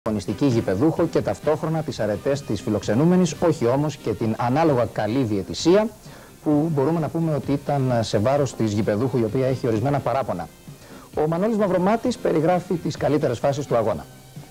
αγωνιστική γηπεδούχο και ταυτόχρονα τις αρετές της φιλοξενούμενης, όχι όμως και την ανάλογα καλή διαιτησία που μπορούμε να πούμε ότι ήταν σε βάρος της γηπεδούχου, η οποία έχει ορισμένα παράπονα. Ο Μανώλης Μαυρομάτης περιγράφει τις καλύτερες φάσεις του αγώνα.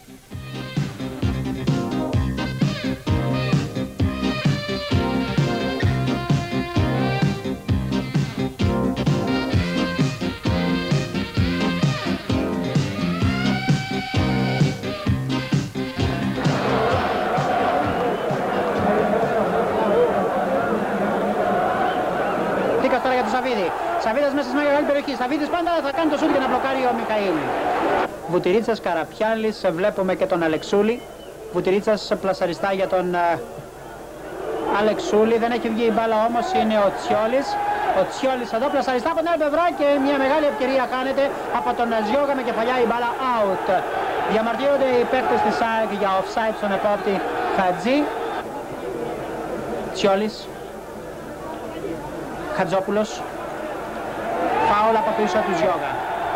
Τώρα για τον Σαββίδη. Σαββίδας μέσα στη μεγάλη περιοχή. Σαββίδης πάντα θα κάνει το σούτ για να μπλοκάρει ο Μιχαήλ. Βουτυρίτσας, Καραπιάλης, βλέπουμε και τον Αλεξούλη. Βουτυρίτσας πλασαριστά για τον Αλεξούλη. Δεν έχει βγει η μπάλα όμως, είναι ο Τσιόλης. Ο Τσιόλης εδώ πλασαριστά από την άλλη πλευρά και μια μεγάλη ευκαιρία χάνεται από τον Ζιώγα με κεφαλιά, η μπάλα out. Διαμαρτύρονται οι παίκτες της ΑΕΚ για offside στον επόπτη Χατζή. Τσιόλης. Χατζόπουλος, φάουλ από πίσω του Ζιώγα.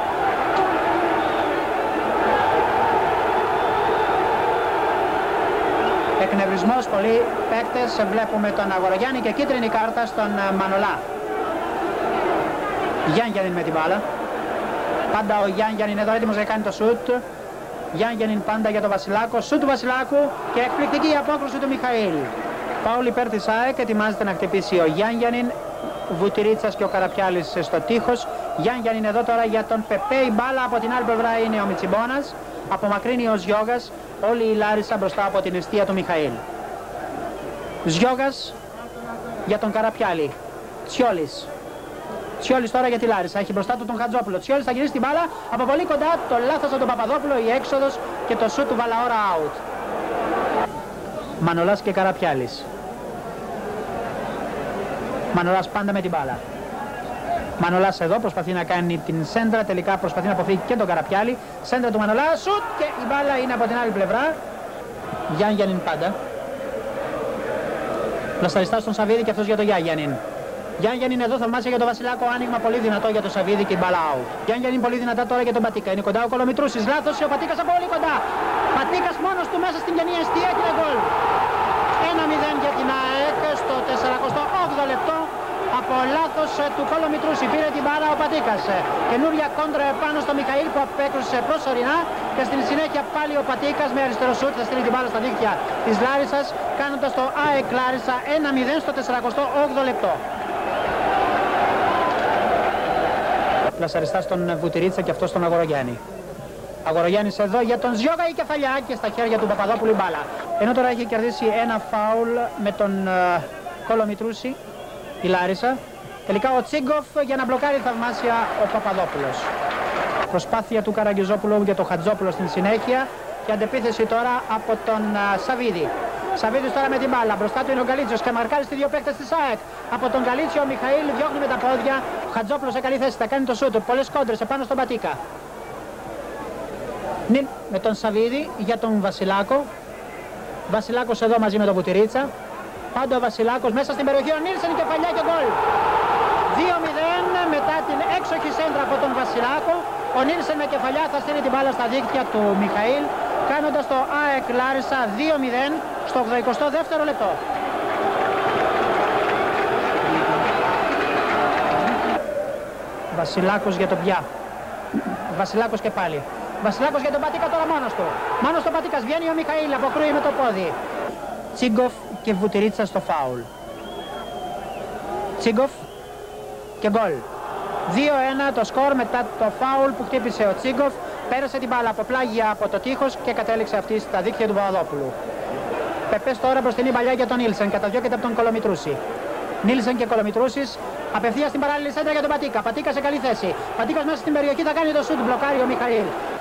Εκνευρισμός, πολλοί παίκτες, βλέπουμε τον Αγορογιάννη και κίτρινη κάρτα στον Μανολά. Γιάνγιανιν με την μπάλα. Πάντα ο Γιάνγιανιν εδώ έτοιμος να κάνει το σούτ. Γιάνγιανιν πάντα για τον Βασιλάκο, σούτ του Βασιλάκου και εκπληκτική η απόκρουση του Μιχαήλ. Φάουλ υπέρ της ΑΕΚ, ετοιμάζεται να χτυπήσει ο Γιάνγιανιν. Βουτυρίτσας και ο Καραπιάλης στο τείχος. Γιάνγιαν είναι εδώ τώρα για τον Πεπέ. Η μπάλα από την άλλη πλευρά είναι ο Μιτσιμπόνας. Απομακρύνει ο Ζιώγας. Όλη η Λάρισα μπροστά από την αιστεία του Μιχαήλ. Ζιώγας για τον Καραπιάλη. Τσιόλης. Τσιόλης τώρα για τη Λάρισα. Έχει μπροστά του τον Χατζόπουλο. Τσιόλης θα γυρίσει την μπάλα. Από πολύ κοντά το λάθος από τον Παπαδόπουλο. Η έξοδος και το σούτ του Βαλαώρα out. Μανολάς και Καραπιάλης. Μανολάς πάντα με την μπάλα. Μανολάς εδώ προσπαθεί να κάνει την σέντρα, τελικά προσπαθεί να αποφύγει και τον Καραπιάλη. Σέντρα του Μανολά, σουτ και η μπάλα είναι από την άλλη πλευρά. Γιάνγιανιν πάντα. Πλασταριστά στον Σαββίδη και αυτός για τον Γιάνγιανιν. Γιάνγιανιν εδώ θαυμάσια για τον Βασιλάκο, άνοιγμα πολύ δυνατό για τον Σαββίδη και η μπάλα out. Γιάνγιανιν πολύ δυνατά τώρα για τον Πατίκα. Είναι κοντά ο Κολομητρούσης, λάθος, ο Πατίκας από πολύ κοντά. Πατίκας μόνος του μέσα στην κενή αιστεία και γκολ. 1-0 για την ΑΕΚ στο 48ο λεπτό. Από λάθος του Κολομητρούση πήρε την μπάλα ο Πατίκας. Καινούρια κόντρα επάνω στο Μιχαήλ που απέκρουσε προσωρινά και στην συνέχεια πάλι ο Πατίκας με αριστερό σούτ θα στείλει την μπάλα στα δίκτυα της Λάρισσας, κάνοντας το ΑΕΚ Λάρισα 1-0 στο 48ο λεπτό. Πλασαριστά στον Βουτυρίτσα και αυτό στον Αγορογιάννη. Αγορογιάννης εδώ για τον Ζιώγα, η κεφαλιά και στα χέρια του Παπαδόπουλου η μπάλα. Ενώ τώρα έχει κερδίσει ένα φάουλ με τον Κολομητρούση, η Λάρισα. Τελικά ο Τσίγκοφ για να μπλοκάρει θαυμάσια ο Παπαδόπουλος. Προσπάθεια του Καραγκιουζόπουλου για τον Χατζόπουλο στην συνέχεια και αντεπίθεση τώρα από τον Σαββίδη. Σαββίδης τώρα με την μπάλα, μπροστά του είναι ο Γκαλίτσιος και μαρκάρει στις δύο παίκτες της ΑΕΚ. Από τον Γκαλίτσιο ο Μιχαήλ διώχνει με τα πόδια, ο Χατζόπουλος σε καλή θέση, θα κάνει το σούτ, πολλές κόντρες επάνω στον Πατίκα. Με τον Σαββίδη για τον Βασιλάκο. Βασιλάκος εδώ μαζί με τον Βουτυρίτσα. Πάντα ο Βασιλάκος μέσα στην περιοχή, ο Νίλσεν κεφαλιά και γκολ. 2-0 μετά την έξοχη σέντρα από τον Βασιλάκο. Ο Νίλσεν με κεφαλιά θα στείλει την μπάλα στα δίκτυα του Μιχαήλ, κάνοντας το ΑΕΚ Λάρισα 2-0 στο 82ο λεπτό. Βασιλάκος για τον Πιά. Βασιλάκος και πάλι. Βασιλάκος για τον Πατίκα τώρα μόνος του. Μόνος του Πατίκας βγαίνει ο Μιχαήλ, αποκρούει με το πόδι. Τσίγκοφ και Βουτυρίτσα στο φάουλ. Τσίγκοφ και γκολ. 2-1 το σκορ μετά το φάουλ που χτύπησε ο Τσίγκοφ. Πέρασε την μπάλα από πλάγια από το τείχος και κατέληξε αυτή στα δίκτυα του Παπαδόπουλου. Πεπές τώρα μπροστινή παλιά για τον Νίλσεν, καταδιώκεται από τον Κολομητρούση. Νίλσεν και Κολομητρούσης απευθείας στην παράλληλη σέντρα για τον Πατίκα. Πατίκα σε καλή θέση. Πατίκας μέσα στην περιοχή θα κάνει το σούτ, μπλοκάρει ο Μιχαήλ.